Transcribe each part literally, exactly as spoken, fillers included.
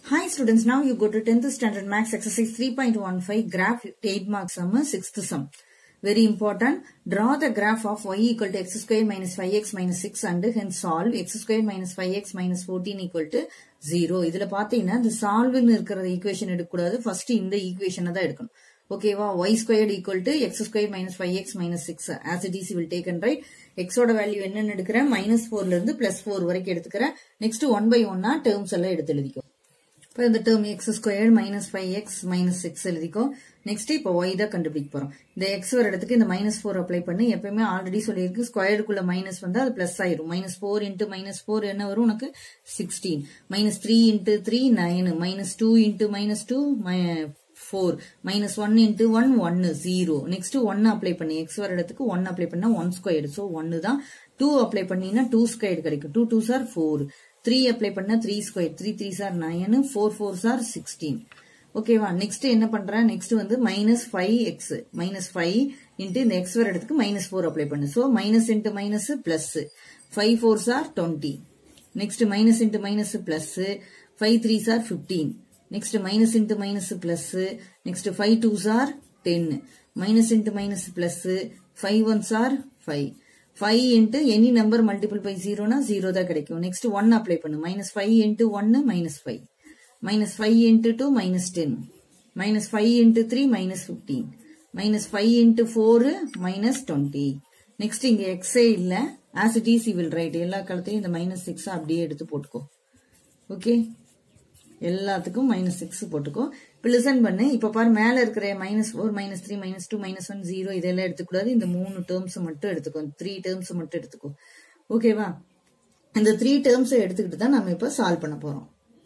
Hi students, now you go to tenth standard maths exercise three point one five graph eight marks sum sixth sum. Very important. Draw the graph of y equal to x square minus five x minus six and hence solve x square minus five x minus fourteen equal to zero. இதுல பாத்தீங்கன்னா இந்த சால்வ்னு இருக்கிற equation எடுக்கக்கூடாது. First இந்த ஈக்குவேஷனை தான் எடுக்கணும். ஓகேவா? y squared equal to x square minus five x minus six. As it is, you will take and write. x ஓட வேல்யூ என்னன்னு எடுக்கிறேன்? minus four ல இருந்து plus four வரைக்கும் எடுத்துக்கிறேன். next one by one terms எல்லாம் எடுத்து எழுதிக்கோ. இப்போ இந்த term x squared minus five x minus six எழுதிக்கோ. next இப்போ y தான் கண்டுபிடிக்க போறோம். இந்த x வர இடத்துக்கு இந்த minus four அப்ளை பண்ணி எப்பவுமே ஆல்ரெடி சொல்லியிருக்கு ஸ்கொயர்டுக்குள்ள மைனஸ் வந்தா அது பிளஸ் ஆயிரும். minus four into minus four என்ன வரும் உனக்கு? sixteen. minus three into three nine. minus two into minus two four. minus one into one one zero. next one apply பண்ணி x வர இடத்துக்கு one அப்ளை பண்ணா one squared. so one தான். two apply பண்ணினா two squared கிடைக்கும். two twos are four. three apply பண்ணா three squared. three threes are nine. four fours are sixteen. ஓகேவா? next என்ன பண்றேன்? next வந்து minus five x. minus five into இந்த x வர இடத்துக்கு minus four அப்ளை பண்ணு. so minus into minus plus. five fours are twenty. next minus into minus plus. five threes are fifteen. next minus into minus plus. next five twos are ten. minus into minus plus. five ones are five. five into any number multiple by zero na zero தான் கிடைக்கும். next one apply பண்ணு. minus five into one minus five. minus five into two minus ten. minus five into three minus fifteen. minus five into four minus twenty. next இங்க x இல்ல. as it is you will write. எல்லா காலத்தையும் இந்த minus six அப்படியே எடுத்து போட்டுக்கோ. Okay? எல்லாத்துக்கும் minus six போட்டுக்கோ. இப்போ லிசன் பண்ணு. இப்போ பாரு மேல இருக்கிற minus four minus three minus two minus one zero இதெல்லாம் எடுத்துக்கூடாது. இந்த மூணு டேர்ம்ஸ் மட்டும் எடுத்துக்கோ. த்ரீ டேர்ம்ஸ் மட்டும் எடுத்துக்கோ. ஓகேவா? இந்த த்ரீ டேர்ம்ஸ் எடுத்துக்கிட்டு தான் நம்ம இப்போ சால்வ் பண்ண போறோம்.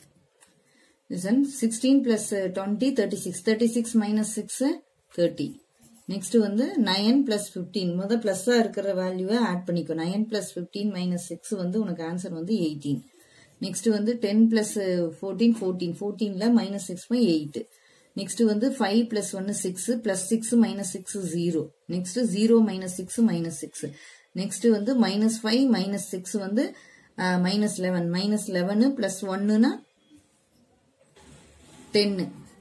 Listen. sixteen plus twenty thirty-six. thirty-six minus six thirty. Next வந்து nine plus fifteen. முத பிளஸ்ஸா இருக்கிற வேல்யூவை ஆட் பண்ணிக்கோ. nine plus fifteen minus six வந்து உனக்கு ஆன்சர் வந்து eighteen. next வந்து ten plus fourteen fourteen. fourteen ல minus six by eight. next வந்து five plus one six plus six minus six zero. next zero minus six minus six. next வந்து minus five minus six வந்து uh, minus eleven. minus eleven plus one னா ten.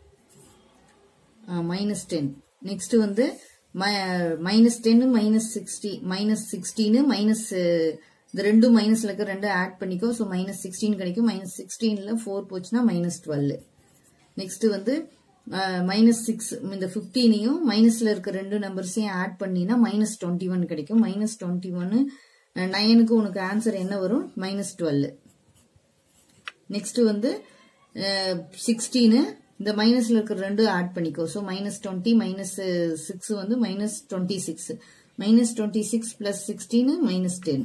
uh, minus ten. next வந்து minus ten minus sixty. minus sixteen minus uh, இந்த ரெண்டு மைனஸ்ல இருக்க ரெண்டு add பண்ணிக்கோ. So minus sixteen கிடைக்கும். மைனஸ் சிக்ஸ்டீன்ல ஃபோர் போச்சுன்னா மைனஸ் டுவெல். நெக்ஸ்ட் வந்து மைனஸ் சிக்ஸ் இந்த பிப்டீனையும் மைனஸ்ல இருக்க ரெண்டு நம்பர்ஸையும் ஆட் பண்ணினா மைனஸ் டுவெண்ட்டி ஒன் கிடைக்கும். மைனஸ் டுவெண்ட்டி ஒன்னு நைனுக்கு உனக்கு ஆன்சர் என்ன வரும்? Minus twelve. நெக்ஸ்ட் வந்து சிக்ஸ்டீனு இந்த மைனஸ்ல இருக்க ரெண்டு ஆட் பண்ணிக்கோ. So minus twenty minus six வந்து minus twenty six. Minus twenty six plus sixteen minus ten.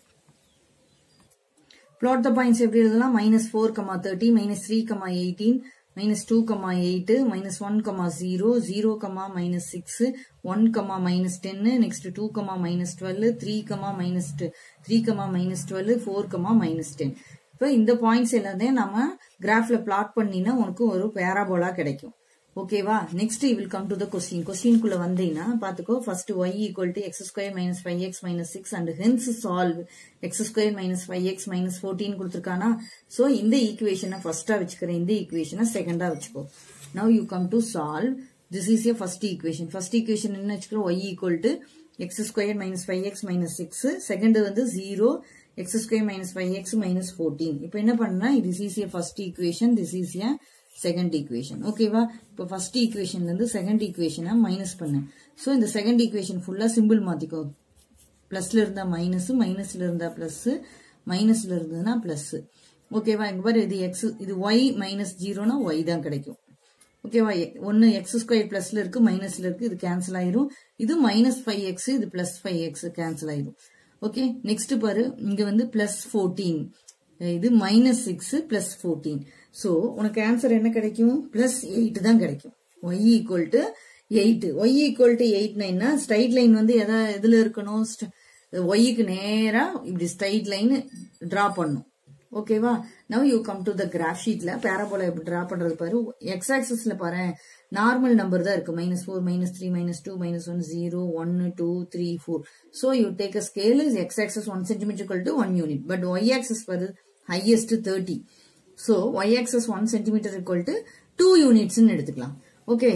plot the points எப்படி எழுதலாம்? minus four comma thirty, minus three comma eighteen, minus two comma eight, minus one comma zero, zero comma minus six, one comma minus ten, next two comma minus twelve, three comma minus three comma minus twelve, four comma minus ten. இப்போ இந்த points எல்லாத்தையும் நம்ம கிராஃப்ல plot பண்ணினா உனக்கு ஒரு parabola கிடைக்கும். ஓகேவா? Next you will come to the question. கொஸ்டின்குள்ள வந்தீங்கன்னா பாத்துக்கோ. First y equal to x square minus five x minus six and hence solve x square minus five x minus fourteen கொடுத்திருக்கானா? சோ இந்த ஈக்குவேஷனை ஃபர்ஸ்டா வச்சுக்கிறேன். இந்த ஈக்குவேஷனை செகண்டா வச்சுக்கோ. now you come to solve. this is a first equation. first equation என்ன வச்சுக்கிறோம்? y equal to x square minus five x minus six. second வந்து zero x square minus five x minus fourteen. இப்போ என்ன பண்ணா? this is a first equation. this is a second equation. ஓகேவா? இப்போ first ஈக்குவேஷன்ல இருந்து second ஈக்குவேஷனை minus பண்ணு. So இந்த செகண்ட் ஈக்குவேஷன் ஃபுல்லா சிம்பிள் மாத்திக்கோ. பிளஸ்ல இருந்தா மைனஸ், மைனஸ்ல இருந்தா பிளஸ், மைனஸ்ல இருந்ததுன்னா பிளஸ். ஓகேவா? இங்க பாரு, இது எக்ஸ், இது ஒய் மைனஸ் ஜீரோனா ஒய் தான் கிடைக்கும். ஓகேவா? ஒன்னு எக்ஸ் ஸ்கொயர் பிளஸ்ல இருக்கு, மைனஸ்ல இருக்கு, இது கேன்சல் ஆயிரும். இது மைனஸ் ஃபைவ் எக்ஸ், இது பிளஸ் ஃபைவ் எக்ஸ் கேன்சல் ஆயிரும். ஓகே? நெக்ஸ்ட் பாரு, இங்க வந்து பிளஸ் ஃபோர்டீன், இது minus six plus fourteen. So உனக்கு ஆன்சர் என்ன கிடைக்கும்? பிளஸ் எயிட் தான் கிடைக்கும். y equal to eight. y equal to eight நைன்னா ஸ்ட்ரைட் லைன் வந்து எதா எதுல இருக்கணும்? ஒய்க்கு நேரா இப்படி ஸ்ட்ரைட் லைன் டிரா பண்ணும். ஓகேவா? Now you come to the graph ஷீட்ல பேராபோலா எப்படி டிரா பண்றது பாரு. எக்ஸ் ஆக்சிஸ்ல பாரு நார்மல் நம்பர் தான் இருக்கு. Minus four minus three minus two minus one zero one two three four. So you take a scale. X axis one centimetre to one unit. But y axis பாரு highest thirty. So y-axis one centimeter equal to two units in எடுத்துக்கலாம். Okay.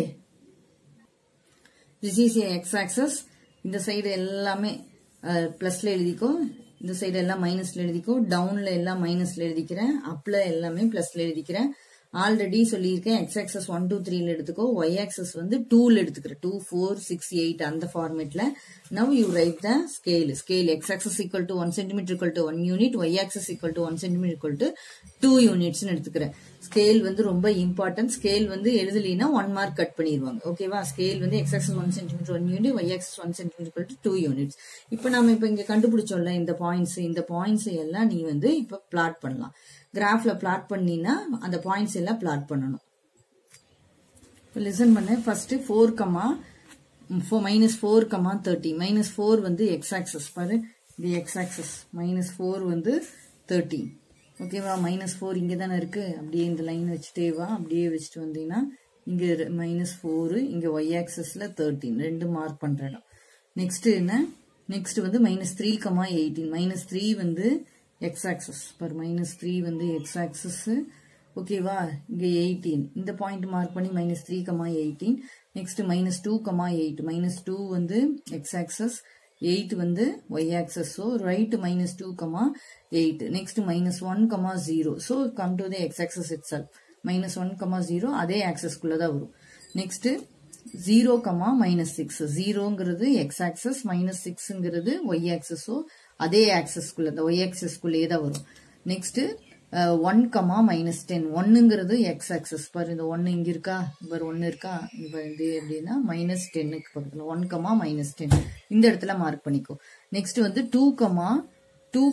This is a x-axis. இந்த side எல்லாமே plusல எழுதிக்கோ. இந்த side எல்லாம் minusல எழுதிக்கோ. downல எல்லாம் minusல எழுதிக்கிறேன். upல எல்லாமே plusல எழுதிக்கிறேன். ஆல்ரெடி சொல்லியிருக்கேன் x-axis one two three ல எடுத்துக்கோ. y-axis வந்து two ல எடுத்துக்கிறேன். two four six eight அந்த ஃபார்மேட்ல. Now you write the scale. Scale x-axis equal to one centimeter equal to one unit. y-axis equal to one centimeter equal to two units எடுத்துக்கிறேன். Scale வந்து ரொம்ப important. Scale வந்து எழுதலினா one mark cut பண்ணிடுவாங்க. ஓகேவா? Scale வந்து x-axis one centimeter one unit, y-axis one centimeter equal to two units. இப்போ நாம இப்போ இங்க கண்டுபிடிச்சோம்ல இந்த பாயிண்ட்ஸ், இந்த பாயிண்ட்ஸ் எல்லாம் நீ வந்து இப்போ பிளாட் பண்ணலாம். கிராஃப்ல பிளாட் பண்ணினா அந்த பாயிண்ட்ஸ் எல்லாம் பிளாட் பண்ணணும். இப்போ லிசன் பண்ணு. First four, minus four, thirty. minus four வந்து x-axis பாரு. இது x-axis. minus four வந்து thirty. ஓகேவா? minus four இங்க தானே இருக்கு. அப்படியே இந்த லைன் வச்சுட்டே வா. அப்படியே வச்சுட்டு வந்தீங்கன்னா இங்க minus four, இங்க y-axisல thirteen. ரெண்டு மார்க் பண்ற இடம். நெக்ஸ்ட் என்ன? நெக்ஸ்ட் வந்து minus three, eighteen. minus three வந்து x-axis. பாரு minus three வந்து x-axis. ஓகேவா? இங்க eighteen. இந்த பாயிண்ட் மார்க் பண்ணி minus three, eighteen. நெக்ஸ்ட் minus two, eight. minus two வந்து x-axis. eight வந்து y-axis. So right minus two, eight. Next minus one, zero. So come to the x-axis itself. minus one, zero அதே axis குள்ளதான் வரும். Next zero, minus six. zero ங்கிறது x-axis, minus six ங்கிறது y-axis. So அதே axis குள்ள, the y-axis குள்ளே தான் வரும். Next uh, one, minus ten. one ங்கிறது x-axis. பாரு இந்த one இங்க இருக்கா? பாரு one இருக்கா? இப்போ இது எப்படின்னா minus ten க்கு பக்கத்துல one, minus ten. இந்த இடத்துல மார்க் பண்ணிக்கோ. நெக்ஸ்ட் வந்து two, two,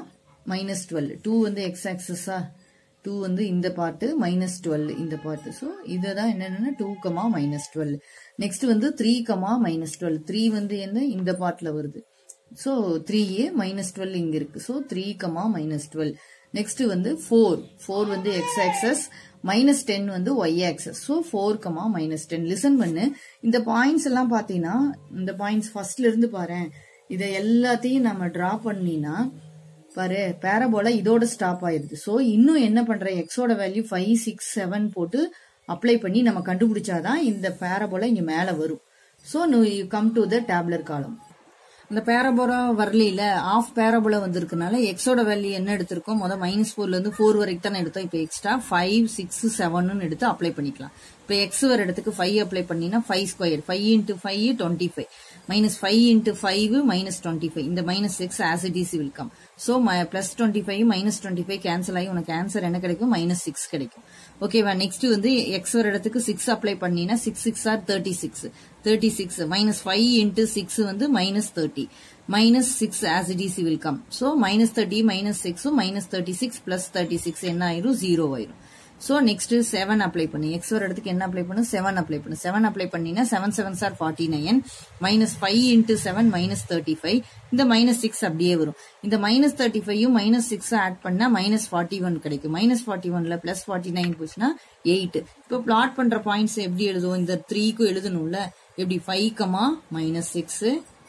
minus twelve. two வந்து x-axis. two வந்து இந்த பார்ட், minus twelve இந்த பார்ட். சோ இதுதான் என்னன்னா two, minus twelve. நெக்ஸ்ட் வந்து three, minus twelve. three வந்து என்ன? இந்த பார்ட்ல வருது. So three a minus twelve இங்க இருக்கு. So three, minus twelve. நெக்ஸ்ட் வந்து four. four வந்து x-axis, minus ten வந்து y-axis. So four, minus ten. Listen பண்ணு. இந்த பாயிண்ட்ஸ் எல்லாம் பாத்தீங்கன்னா இந்த பாயிண்ட்ஸ் ஃபர்ஸ்ட்ல இருந்து பாரு. இத எல்லாத்தையும் நம்ம டிரா பண்ணினா பாரு பாராபோலா இதோட ஸ்டாப் ஆயிருது. சோ இன்னும் என்ன பண்ற? எக்ஸோட வேல்யூ five, six, seven போட்டு அப்ளை பண்ணி நம்ம கண்டுபிடிச்சாதான் இந்த பாராபோலா இங்க மேல வரும். So you come to the tabular column. இந்த பேராபோலா வரல ஆஃப் பேராபோலா வந்திருக்கனால எக்ஸோட வேல்யூ என்ன எடுத்திருக்கோம்? முதல் மைனஸ் ஃபோர்ல இருந்து ஃபோர் வரைக்கும் தானே எடுத்தோம். இப்போ எக்ஸ்ட்ரா ஃபைவ், சிக்ஸ், செவன் எடுத்து அப்ளை பண்ணிக்கலாம். இப்போ எக்ஸ் வர இடத்துக்கு ஃபைவ் அப்ளை பண்ணினா five square, five into five twenty five, minus five into five minus twenty five. இந்த minus six as it is will come. So plus twenty five minus twenty five cancel ஆகி உனக்கு answer என்ன கிடைக்கும்? Minus six கிடைக்கும். ஓகேவா? Next வந்து x வர இடத்துக்கு சிக்ஸ் அப்ளை பண்ணினா six six are thirty six, thirty six minus five into six வந்து minus thirty, minus six as it is will come. So minus thirty minus six minus thirty six plus thirty six என்ன ஆயிரும்? Zero ஆயிரும். So next seven apply பண்ணி x வர இடத்துக்கு என்ன apply பண்ணு? Seven apply பண்ணு. செவன் அப்ளை பண்ணினா seven sevens are forty nine, minus five into seven minus thirty five. இந்த மைனஸ் சிக்ஸ் அப்படியே வரும். இந்த minus thirty five minus six add பண்ணா மைனஸ் ஃபார்ட்டி ஒன் கிடைக்கும். மைனஸ் ஃபார்ட்டி ஒன்ல பிளஸ் ஃபார்ட்டி நைன் போச்சுன்னா எயிட். இப்போ பிளாட் பண்ற பாயிண்ட்ஸ் எப்படி எழுதுவோம்? இந்த த்ரீக்கும் எழுதணும்ல. எப்படி? Five comma minus six,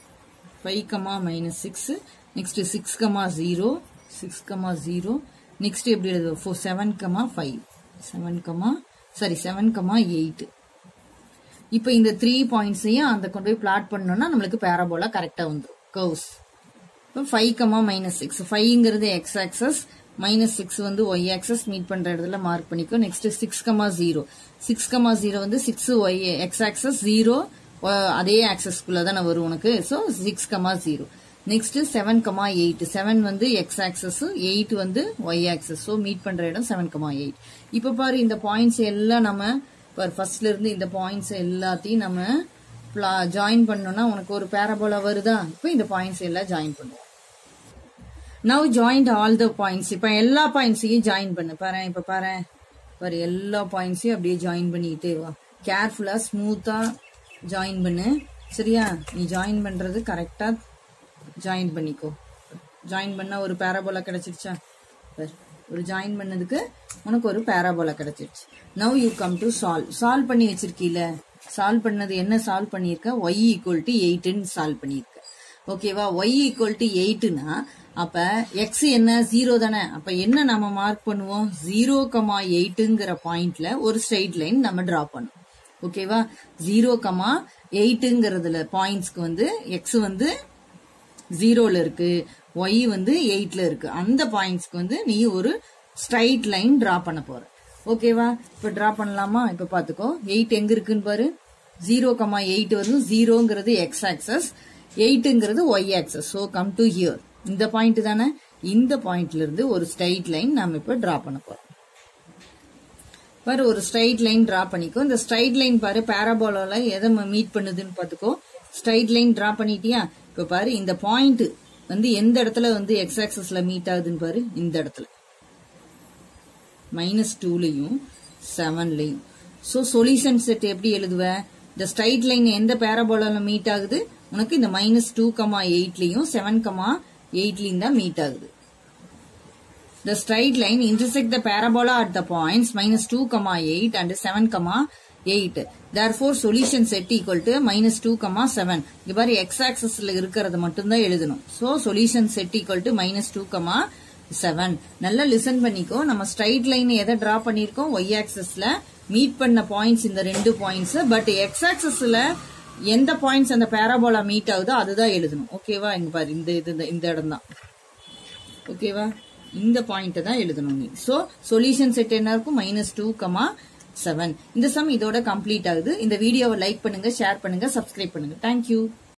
five comma minus six, next six comma zero, six comma zero. Next எப்படி எழுதுவோம்? Seven comma five, seven comma sorry seven comma eight. இப்ப இந்த த்ரீ பாயிண்ட்ஸையும் அந்த கொண்டு போய் பிளாட் பண்ணோம்னா நம்மளுக்கு பேராபோலா கரெக்டா வந்துடும். கர்வ்ஸ். இப்போ ஃபைவ் கமா மைனஸ் சிக்ஸ், ஃபைவ்ங்கிறது எக்ஸ் ஆக்சஸ், மைனஸ் சிக்ஸ் வந்து ஒய் ஆக்சஸ் மீட் பண்ற இடத்துல மார்க் பண்ணிக்கோ. Next six comma zero, six comma zero வந்து six y x axis, zero அதே ஆக்சஸ்குள்ள தானே வரும் உனக்கு. So six comma zero. Next seven comma eight, seven வந்து எக்ஸ் ஆக்சஸ், எயிட் வந்து ஒய் ஆக்சஸ். சோ மீட் பண்ற இடம் செவன் கமா எயிட். இப்ப பாரு இந்த பாயிண்ட்ஸ் எல்லாம் நம்ம ஃபர்ஸ்ட்ல இருந்து இந்த பாயிண்ட்ஸ் எல்லாத்தையும் நம்ம ஜாயின் பண்ணோம்னா உனக்கு ஒரு பேராபோலா வருதா? இப்ப இந்த பாயிண்ட்ஸ் எல்லாம் ஜாயின் பண்ணுவோம். Now joint all the points. இப்ப எல்லா பாயிண்ட்ஸையும் ஜாயின் பண்ணு. பாரு இப்ப பாரு பாரு எல்லா பாயிண்ட்ஸையும் அப்படியே ஜாயின் பண்ணிக்கிட்டே வா. கேர்ஃபுல்லா ஸ்மூத்தா ஜாயின் பண்ணு. சரியா? நீ ஜாயின் பண்றது கரெக்டா ஜாயின் பண்ணிக்கோ. ஜாயின் பண்ணா ஒரு பேராபோலா கிடைச்சிருச்சா? ஒரு ஜாயின் பண்ணதுக்கு உனக்கு ஒரு பேராபோலா கிடைச்சிருச்சு. Now you come to solve. Solve பண்ணி வச்சிருக்கீல. சால்வ் பண்ணது என்ன சால்வ் பண்ணிருக்க? ஒய் ஈக்குவல் டு எயிட்னு சால்வ் பண்ணிருக்க. ஓகேவா? y ஈக்குவல் டு எயிட்னா அப்ப x என்ன ஜீரோ தானே. அப்ப என்ன நம்ம மார்க் பண்ணுவோம்? ஜீரோ கமா எயிட்ங்கிற பாயிண்ட்ல ஒரு ஸ்ட்ரெயிட் லைன் நம்ம டிரா பண்ணுவோம். ஓகேவா? ஜீரோ கமா எயிட்ங்கிறதுல பாயிண்ட்ஸ்க்கு வந்து x வந்து ஜீரோல இருக்கு, y வந்து எயிட்ல இருக்கு. அந்த பாயிண்ட்ஸ்க்கு வந்து நீ ஒரு ஸ்ட்ரைட் லைன் டிரா பண்ண போற. ஓகேவா? இப்ப டிரா பண்ணலாமா? இப்ப பாத்துக்கோ, எயிட் எங்க இருக்குன்னு பாரு. ஜீரோ கமா எயிட் வருது. ஜீரோங்கிறது எக்ஸ் ஆக்சஸ், எயிட்ங்கிறது y axis. So come to here. இந்த பாயிண்ட் தானே. இந்த பாயிண்ட்ல இருந்து ஒரு ஸ்ட்ரைட் லைன் நாம இப்ப டிரா பண்ண போறோம். பாரு, ஒரு ஸ்ட்ரைட் லைன் டிரா பண்ணிக்கோ. இந்த ஸ்ட்ரைட் லைன் பாரு பாராபோலால எதை மீட் பண்ணுதுன்னு பாத்துக்கோ. ஸ்ட்ரைட் லைன் டிரா பண்ணிட்டியா? இப்ப பாரு, இந்த பாயிண்ட் வந்து எந்த இடத்துல வந்து எக்ஸ் ஆக்சஸ்ல மீட் ஆகுதுன்னு பாரு. இந்த இடத்துல மைனஸ் டூலையும் செவன்லையும். சோ சொல்யூஷன் செட் எப்படி எழுதுவ? இந்த ஸ்ட்ரைட் லைன் எந்த பாராபோலால மீட் ஆகுது? உனக்கு இந்த மைனஸ் டூ கமா எயிட்லயும் செவன் கமா எயிட்லயும் தான் மீட் ஆகுது. The straight line intersect the parabola at the points minus two comma eight and seven comma eight. Therefore, solution set equal to minus two comma seven. இங்க பாரு, x axis ல இருக்கிறது மட்டும்தான் எழுதணும். So, solution set equal to minus two comma seven. நல்லா listen பண்ணிக்கோ. நம்ம straight line எதை டிரா பண்ணிருக்கோம்? y axis ல மீட் பண்ண பாயிண்ட்ஸ் இந்த ரெண்டு பாயிண்ட்ஸ். பட் x axis ல எந்த பாயிண்ட்ஸ் அந்த பாராபோலா மீட் ஆகுதோ அதுதான் எழுதணும். ஓகேவா? இங்க பாரு, இந்த இது இந்த இடம் தான். ஓகேவா? இந்த பாயிண்ட் தான் எழுதணும் நீ. சோ சொல்யூஷன் செட் என்ன இருக்கும்? Minus two comma seven. இந்த சம் இதோட கம்ப்ளீட் ஆகுது. இந்த வீடியோவை லைக் பண்ணுங்க, ஷேர் பண்ணுங்க, சப்ஸ்கிரைப் பண்ணுங்க. தேங்க்யூ.